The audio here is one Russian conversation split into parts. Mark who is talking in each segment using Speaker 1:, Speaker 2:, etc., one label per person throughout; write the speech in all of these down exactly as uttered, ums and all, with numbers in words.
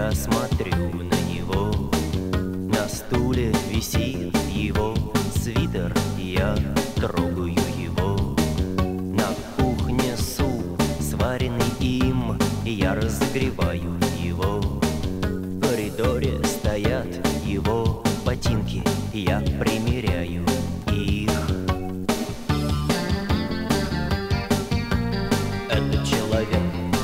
Speaker 1: Я смотрю на него, на стуле висит его свитер, я трогаю его. На кухне суп, сваренный им, я разогреваю его. В коридоре стоят его ботинки, я примеряю их. Это человек.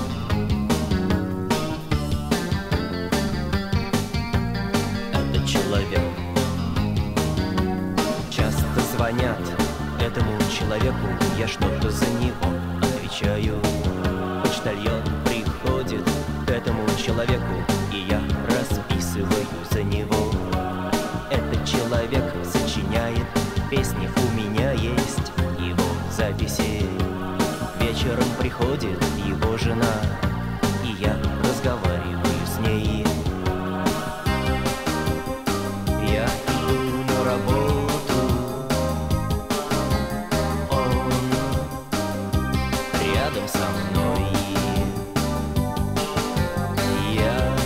Speaker 1: Это человек. Часто звонят этому человеку, я что-то за него отвечаю. Почтальон приходит к этому человеку, и я расписываю за него. Этот человек сочиняет песни, у меня есть его записи. Вечером приходит его жена, и я разговариваю с ней. Я иду на работу, он рядом со мной. Я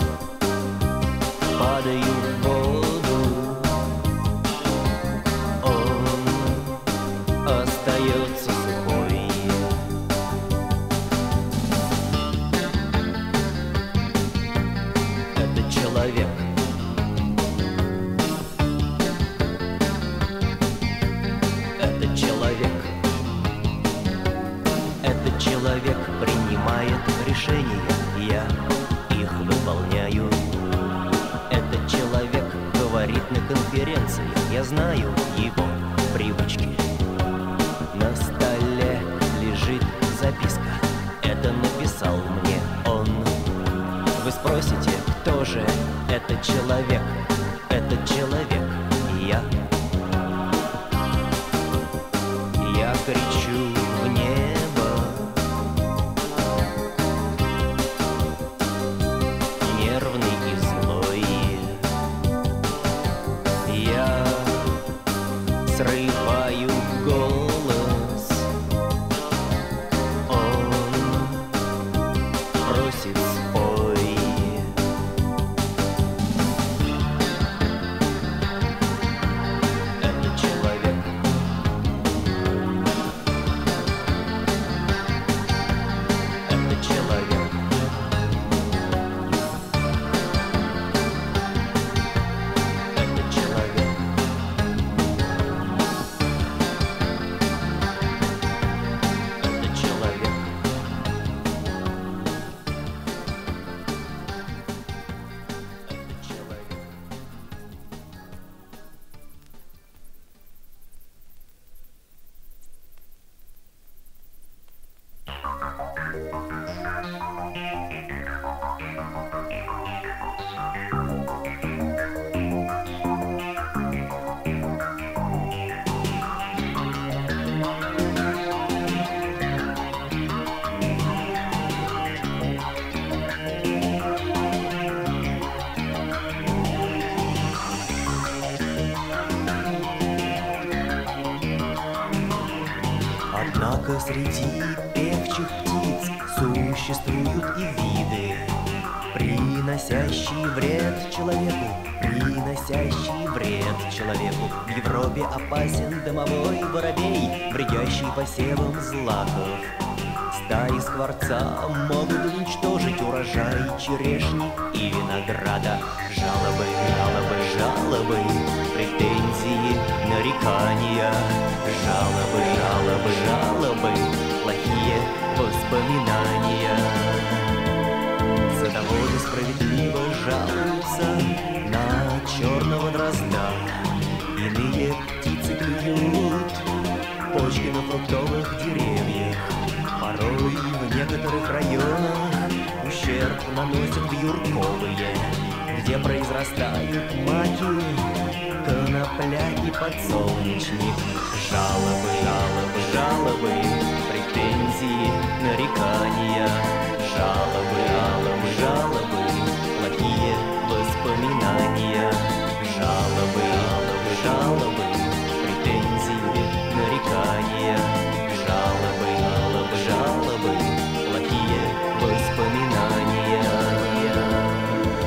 Speaker 1: падаю в воду, он остается сухой. Это человек. Это человек. Этот человек принимает решения, я их выполняю. Этот человек говорит на конференции, я знаю его привычки. На столе лежит записка, это написал мне он. Вы спросите, кто же этот человек? Этот человек я. Я кричу в небо, нервный и злой. Я срываю голос, он просит спой. Это человек. Это человек. Это человек. Это человек. Это человек. Однако среди певчих птиц существуют и виды, приносящие вред человеку, приносящие вред человеку. В Европе опасен домовой воробей, бредящий по севам злаков. Стаи скворца могут уничтожить урожай черешни и винограда. Жалобы, жалобы, жалобы, претензии, нарекания. Жалобы, жалобы, жалобы, плохие воспоминания. Садоводы справедливо жалуются на черного дрозда. Иные птицы клюют почки на фруктовых деревьях. Порой в некоторых районах ущерб наносят вьюрковые, где произрастают маки, конопля и подсолнечник. Жалобы, жалобы, жалобы, претензии, нарекания. Жалобы, жалобы, жалобы, плохие воспоминания. Жалобы, жалобы, жалобы, претензии, нарекания. Жалобы, жалобы, жалобы, плохие воспоминания.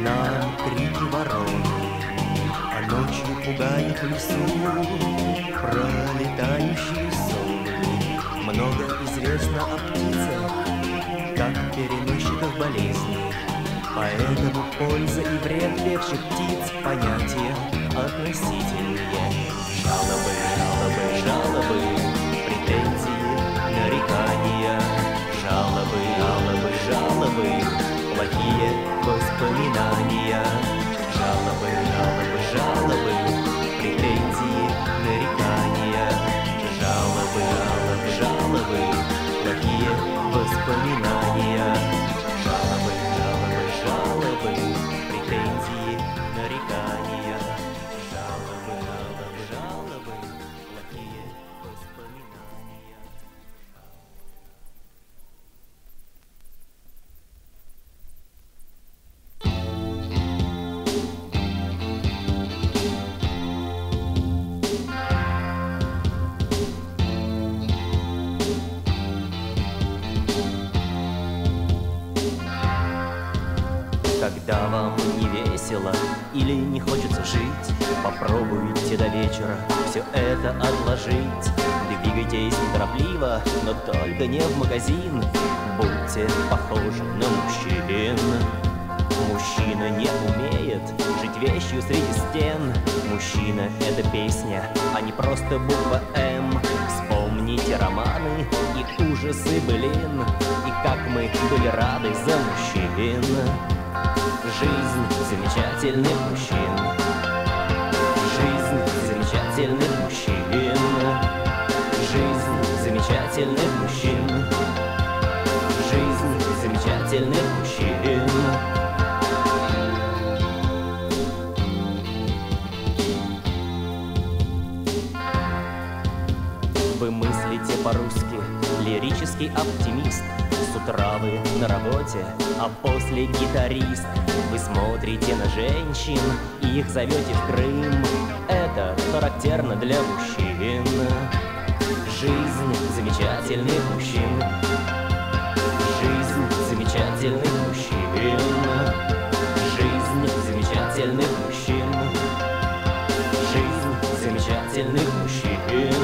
Speaker 1: нам крики ворон, а ночью пугает в лесу пролетающие сон. Много известно о птицах, как переносчиках болезней, поэтому польза и вред певчих птиц — понятия относительные. Жалобы, жалобы, жалобы, претензии, нарекания. Жалобы, жалобы, жалобы, плохие воспоминания. Жалобы, жалобы, жалобы, претензии, нарекания. Жалобы, жалобы, жалобы, плохие воспоминания. Жалобы, жалобы, жалобы, претензии, нарекания. Жалобы, жалобы, жалобы, плохие воспоминания. Когда вам не весело или не хочется жить, попробуйте до вечера все это отложить. Двигайтесь неторопливо, но только не в магазин. Будьте похожи на мужчин. Мужчина не умеет жить вещью среди стен. Мужчина — это песня, а не просто буква М. Вспомните романы и ужасы былин, и как мы были рады за мужчин. Жизнь замечательных мужчин. Жизнь замечательных мужчин. Жизнь замечательных мужчин. Жизнь замечательных мужчин. Вы мыслите по-русски, лирический оптимист. С утра вы на работе, а после гитарист. Вы смотрите на женщин и их зовете в Крым. Это характерно для мужчин. Жизнь замечательных мужчин. Жизнь замечательных мужчин. Жизнь замечательных мужчин. Жизнь замечательных мужчин.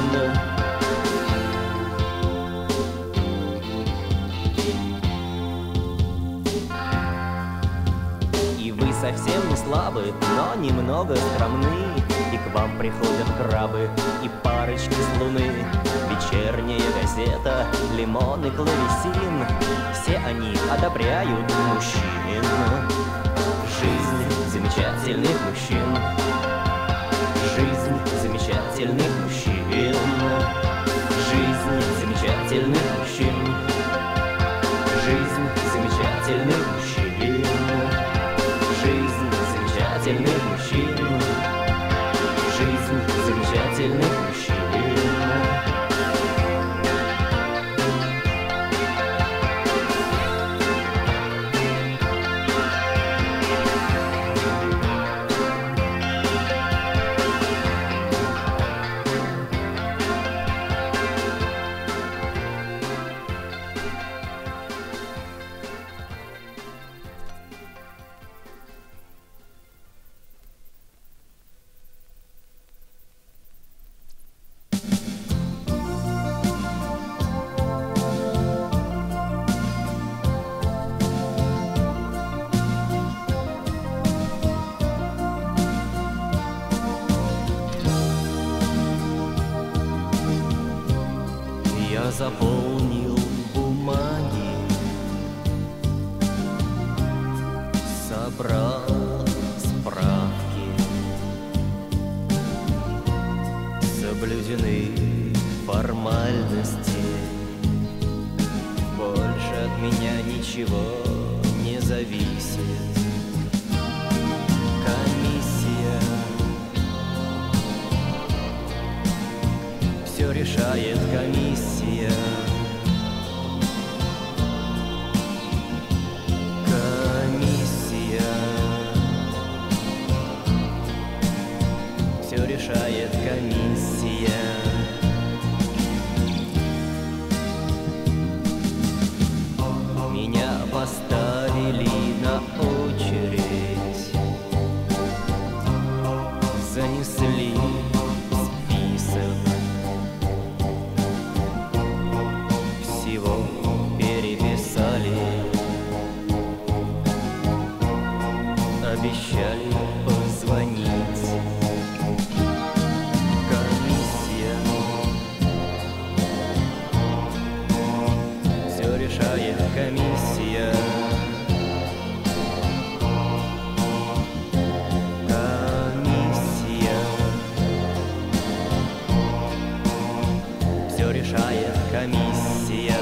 Speaker 1: Совсем не слабы, но немного скромны. И к вам приходят крабы и парочки с луны. Вечерняя газета, лимон и клавесин. Все они одобряют мужчин. Жизнь замечательных мужчин. Жизнь замечательных мужчин. Жизнь замечательных мужчин. Жизнь замечательных мужчин. Жизнь замечательных мужчин. Жизнь замечательных мужчин. Заполнил бумаги, собрал справки, соблюдены формальности. Больше от меня ничего не зависит. Комиссия все решает, комиссия. Комиссия все решает, комиссия. Меня поставили на очередь обещали позвонить. Комиссия все решает, комиссия. Комиссия все решает, комиссия.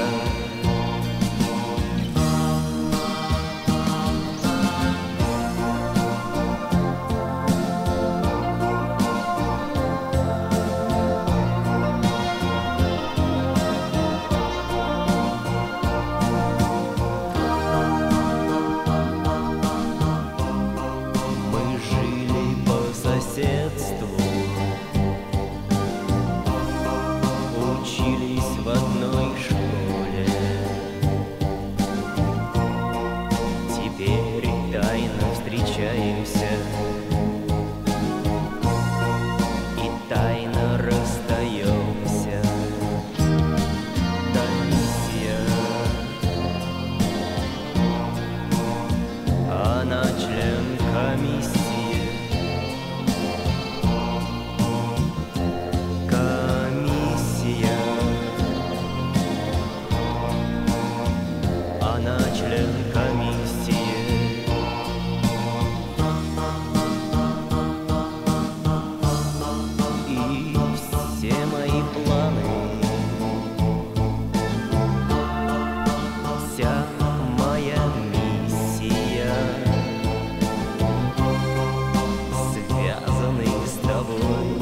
Speaker 1: Учились в одной школе, теперь тайно встречаемся и тайно расстаемся. Комиссия, она член комиссии. Она член комиссии. И все мои планы, вся моя миссия связаны с тобой.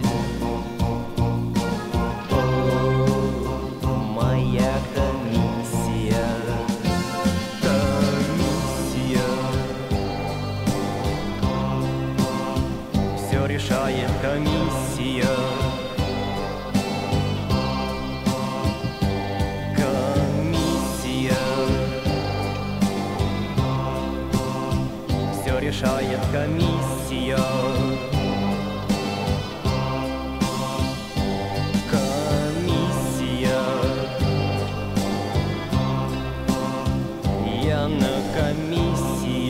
Speaker 1: О, моя комиссия. Все решает комиссия. Комиссия все решает, комиссия. Комиссия, я на комиссии.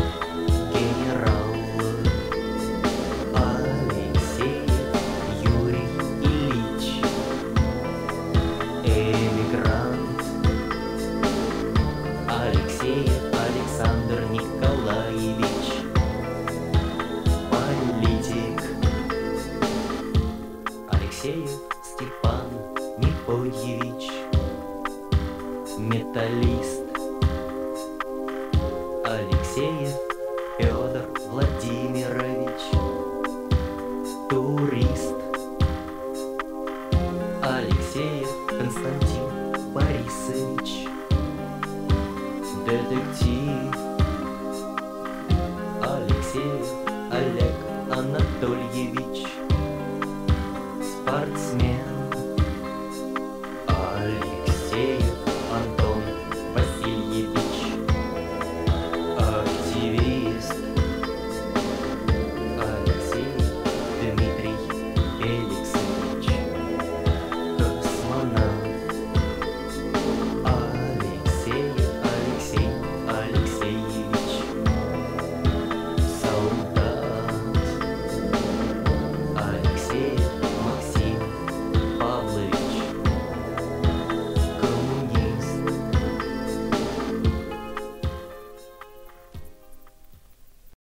Speaker 2: Юрий
Speaker 1: Алексеев Степан Мефодьевич, металлист. Алексеев Федор Владимирович, турист. Алексеев Константин Борисович, детектив. Алексеев Олег Анатольевич, спортсмен.